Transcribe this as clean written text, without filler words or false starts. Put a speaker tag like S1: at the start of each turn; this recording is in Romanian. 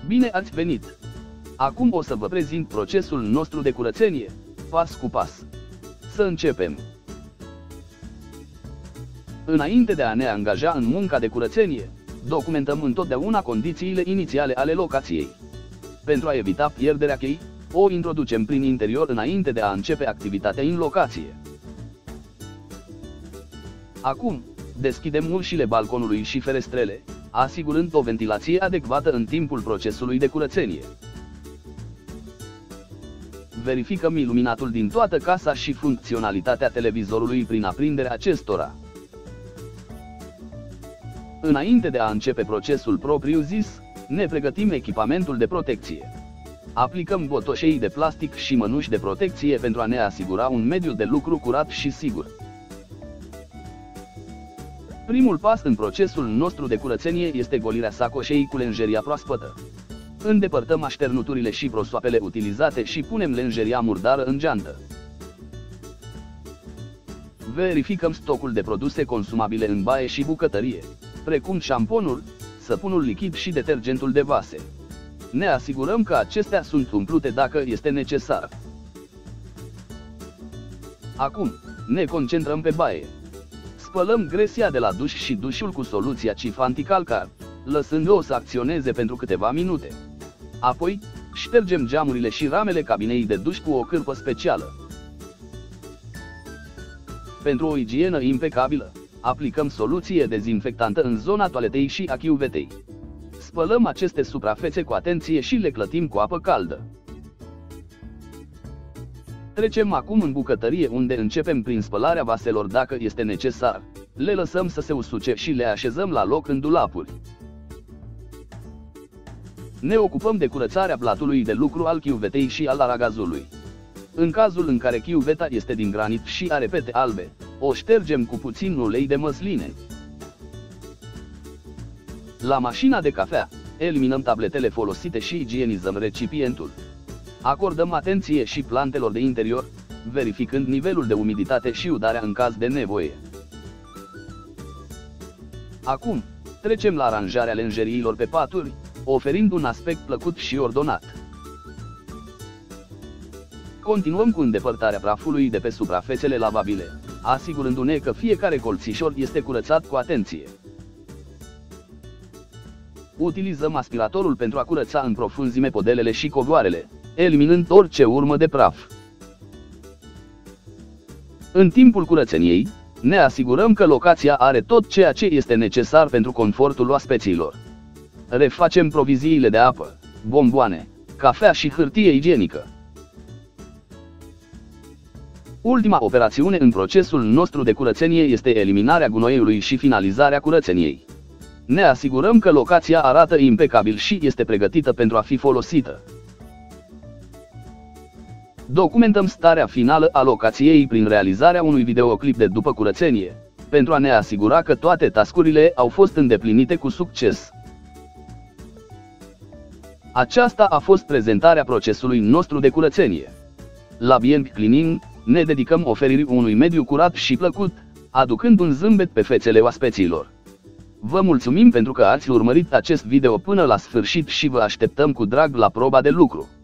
S1: Bine ați venit! Acum o să vă prezint procesul nostru de curățenie, pas cu pas. Să începem! Înainte de a ne angaja în munca de curățenie, documentăm întotdeauna condițiile inițiale ale locației. Pentru a evita pierderea cheii, o introducem prin interior înainte de a începe activitatea în locație. Acum, deschidem ușile balconului și ferestrele, asigurând o ventilație adecvată în timpul procesului de curățenie. Verificăm iluminatul din toată casa și funcționalitatea televizorului prin aprinderea acestora. Înainte de a începe procesul propriu-zis, ne pregătim echipamentul de protecție. Aplicăm botoșei de plastic și mănuși de protecție pentru a ne asigura un mediu de lucru curat și sigur. Primul pas în procesul nostru de curățenie este golirea sacoșei cu lenjeria proaspătă. Îndepărtăm așternuturile și prosoapele utilizate și punem lenjeria murdară în geantă. Verificăm stocul de produse consumabile în baie și bucătărie, precum șamponul, săpunul lichid și detergentul de vase. Ne asigurăm că acestea sunt umplute dacă este necesar. Acum, ne concentrăm pe baie. Spălăm gresia de la duș și dușul cu soluția Cif anticalcar, lăsând-o să acționeze pentru câteva minute. Apoi, ștergem geamurile și ramele cabinei de duș cu o cârpă specială. Pentru o igienă impecabilă, aplicăm soluție dezinfectantă în zona toaletei și a chiuvetei. Spălăm aceste suprafețe cu atenție și le clătim cu apă caldă. Trecem acum în bucătărie, unde începem prin spălarea vaselor dacă este necesar. Le lăsăm să se usuce și le așezăm la loc în dulapuri. Ne ocupăm de curățarea platului de lucru al chiuvetei și al aragazului. În cazul în care chiuveta este din granit și are pete albe, o ștergem cu puțin ulei de măsline. La mașina de cafea, eliminăm tabletele folosite și igienizăm recipientul. Acordăm atenție și plantelor de interior, verificând nivelul de umiditate și udarea în caz de nevoie. Acum, trecem la aranjarea lenjeriilor pe paturi, oferind un aspect plăcut și ordonat. Continuăm cu îndepărtarea prafului de pe suprafețele lavabile, asigurându-ne că fiecare colțișor este curățat cu atenție. Utilizăm aspiratorul pentru a curăța în profunzime podelele și covoarele, eliminând orice urmă de praf. În timpul curățeniei, ne asigurăm că locația are tot ceea ce este necesar pentru confortul oaspeților. Refacem proviziile de apă, bomboane, cafea și hârtie igienică. Ultima operațiune în procesul nostru de curățenie este eliminarea gunoiului și finalizarea curățeniei. Ne asigurăm că locația arată impecabil și este pregătită pentru a fi folosită. Documentăm starea finală a locației prin realizarea unui videoclip de după curățenie, pentru a ne asigura că toate tascurile au fost îndeplinite cu succes. Aceasta a fost prezentarea procesului nostru de curățenie. La Bien Cleaning, ne dedicăm oferirii unui mediu curat și plăcut, aducând un zâmbet pe fețele oaspeților. Vă mulțumim pentru că ați urmărit acest video până la sfârșit și vă așteptăm cu drag la proba de lucru.